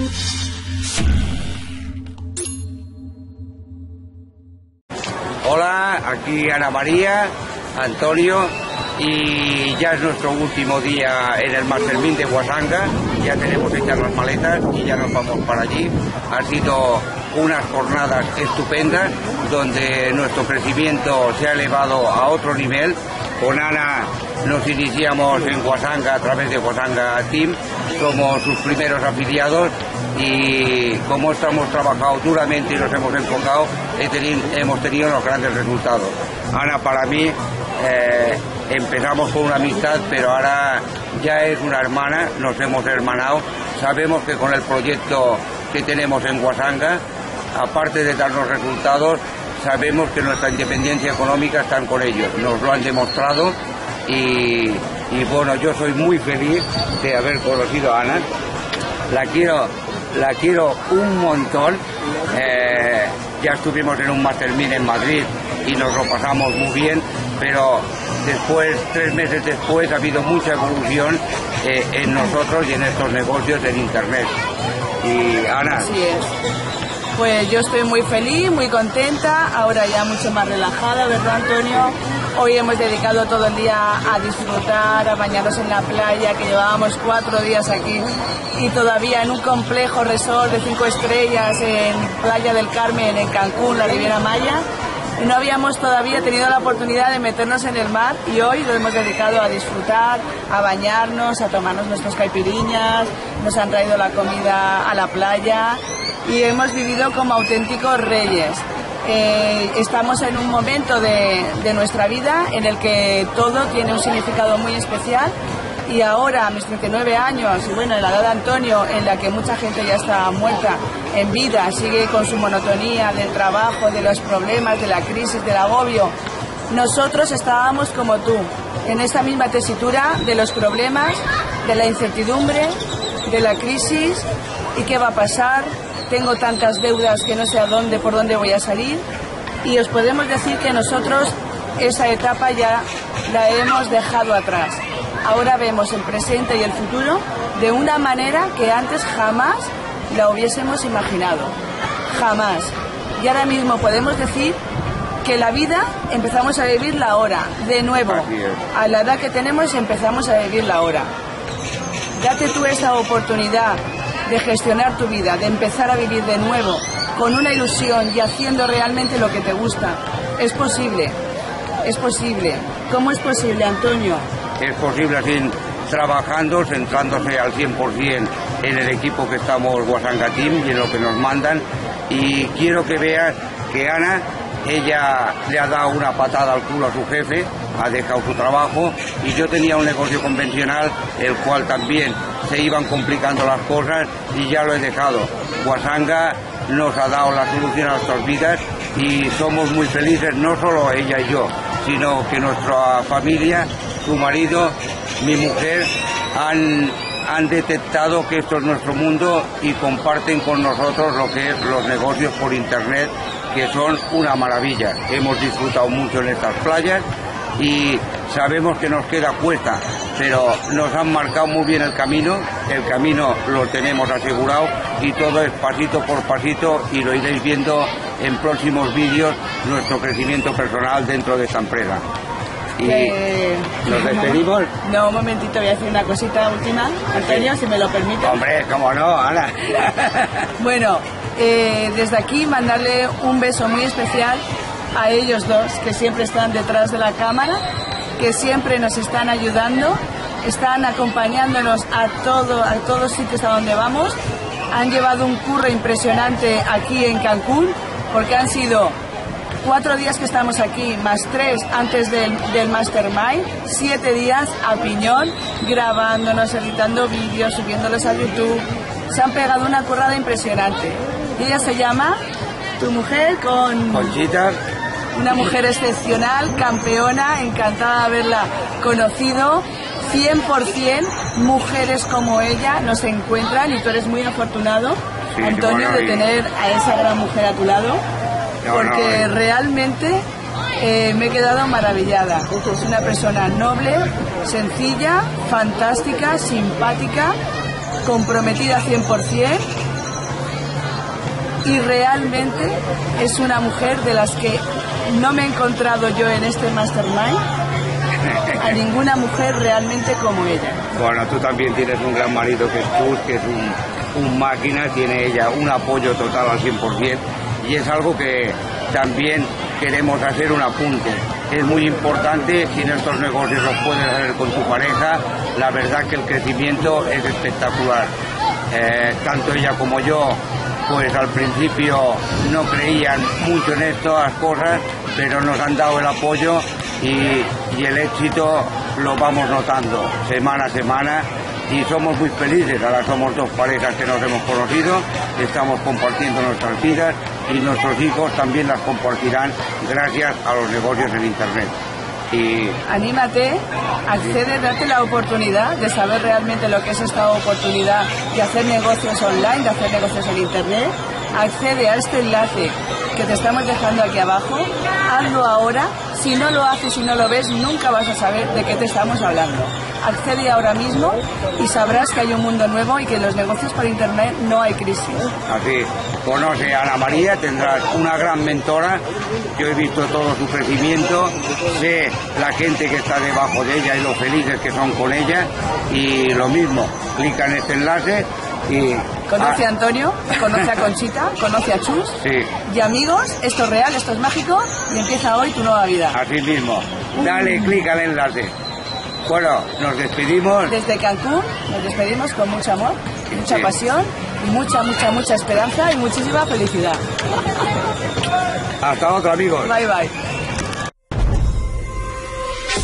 Hola, aquí Ana María, Antonio, y ya es nuestro último día en el Mastermind de Guasanga. Ya tenemos hechas las maletas y ya nos vamos para allí. Han sido unas jornadas estupendas donde nuestro crecimiento se ha elevado a otro nivel. Con Ana nos iniciamos en Guasanga a través de Guasanga Team, somos sus primeros afiliados, y como hemos trabajado duramente y nos hemos enfocado, hemos tenido unos grandes resultados. Ana, para mí, empezamos con una amistad, pero ahora ya es una hermana, nos hemos hermanado. Sabemos que con el proyecto que tenemos en Guasanga, aparte de darnos resultados, sabemos que nuestra independencia económica está con ellos, nos lo han demostrado, y bueno, yo soy muy feliz de haber conocido a Ana. La quiero un montón. Ya estuvimos en un Mastermind en Madrid y nos lo pasamos muy bien, pero después, 3 meses después, ha habido mucha evolución en nosotros y en estos negocios en Internet. Y Ana. Así es. Pues yo estoy muy feliz, muy contenta, ahora ya mucho más relajada, ¿verdad, Antonio? Hoy hemos dedicado todo el día a disfrutar, a bañarnos en la playa, que llevábamos 4 días aquí, y todavía en un complejo resort de 5 estrellas en Playa del Carmen, en Cancún, la Riviera Maya, y no habíamos todavía tenido la oportunidad de meternos en el mar, y hoy lo hemos dedicado a disfrutar, a bañarnos, a tomarnos nuestras caipiriñas, nos han traído la comida a la playa y hemos vivido como auténticos reyes. Estamos en un momento de nuestra vida en el que todo tiene un significado muy especial, y ahora a mis 39 años, y bueno, en la edad de Antonio, en la que mucha gente ya está muerta en vida, sigue con su monotonía del trabajo, de los problemas, de la crisis, del agobio, nosotros estábamos como tú, en esa misma tesitura de los problemas, de la incertidumbre, de la crisis, y qué va a pasar. Tengo tantas deudas que no sé por dónde voy a salir, y os podemos decir que nosotros esa etapa ya la hemos dejado atrás. Ahora vemos el presente y el futuro de una manera que antes jamás la hubiésemos imaginado. Jamás. Y ahora mismo podemos decir que la vida empezamos a vivirla ahora, de nuevo. A la edad que tenemos empezamos a vivirla ahora. Date tú esa oportunidad de gestionar tu vida, de empezar a vivir de nuevo, con una ilusión y haciendo realmente lo que te gusta. Es posible, es posible. ¿Cómo es posible, Antonio? Es posible así, trabajando, centrándose al 100% en el equipo que estamos, Guasanga Team, y en lo que nos mandan. Y quiero que veas que Ana, ella le ha dado una patada al culo a su jefe, ha dejado su trabajo, y yo tenía un negocio convencional, el cual también se iban complicando las cosas, y ya lo he dejado. Guasanga nos ha dado la solución a nuestras vidas y somos muy felices, no solo ella y yo, sino que nuestra familia, su marido, mi mujer, han detectado que esto es nuestro mundo y comparten con nosotros lo que es los negocios por Internet, que son una maravilla. Hemos disfrutado mucho en estas playas y sabemos que nos queda cuesta, pero nos han marcado muy bien el camino lo tenemos asegurado, y todo es pasito por pasito, y lo iréis viendo en próximos vídeos, nuestro crecimiento personal dentro de esta empresa. Y nos despedimos. No, un momentito, voy a decir una cosita última, Antonio, si me lo permite. Hombre, cómo no, Ana. Bueno, desde aquí mandarle un beso muy especial a ellos dos, que siempre están detrás de la cámara, que siempre nos están ayudando, están acompañándonos a todos sitios a donde vamos. Han llevado un curro impresionante aquí en Cancún, porque han sido 4 días que estamos aquí, más 3 antes del Mastermind, 7 días a piñón, grabándonos, editando vídeos, subiéndolos a YouTube. Se han pegado una currada impresionante. Y ella se llama, tu mujer, Conchita. Una mujer excepcional, campeona, encantada de haberla conocido. 100% mujeres como ella nos encuentran, y tú eres muy afortunado, sí, Antonio, de tener a esa gran mujer a tu lado, porque realmente me he quedado maravillada. Es una persona noble, sencilla, fantástica, simpática, comprometida 100%, y realmente es una mujer de las que no me he encontrado yo en este Mastermind a ninguna mujer realmente como ella. Bueno, tú también tienes un gran marido que es Chus, que es un máquina, tiene ella un apoyo total al 100%, y es algo que también queremos hacer un apunte. Es muy importante, si en estos negocios los puedes hacer con tu pareja, la verdad que el crecimiento es espectacular. Tanto ella como yo, pues al principio no creían mucho en estas cosas, pero nos han dado el apoyo y el éxito lo vamos notando semana a semana, y somos muy felices. Ahora somos dos parejas que nos hemos conocido, estamos compartiendo nuestras vidas y nuestros hijos también las compartirán gracias a los negocios en Internet. Y anímate, accede, date la oportunidad de saber realmente lo que es esta oportunidad de hacer negocios online, de hacer negocios en Internet. Accede a este enlace que te estamos dejando aquí abajo, hazlo ahora. Si no lo haces y no lo ves, nunca vas a saber de qué te estamos hablando. Accede ahora mismo y sabrás que hay un mundo nuevo y que en los negocios por Internet no hay crisis. Así, conoce a Ana María, tendrás una gran mentora. Yo he visto todo su crecimiento, sé la gente que está debajo de ella y lo felices que son con ella, y lo mismo, clica en este enlace y... Conoce a Antonio, conoce a Conchita, conoce a Chus. Sí. Y amigos, esto es real, esto es mágico y empieza hoy tu nueva vida. Así mismo. Dale clic al enlace. Bueno, nos despedimos. Desde Cancún nos despedimos con mucho amor, mucha pasión y mucha esperanza y muchísima felicidad. Hasta otro, amigos. Bye,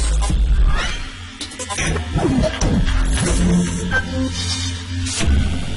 bye.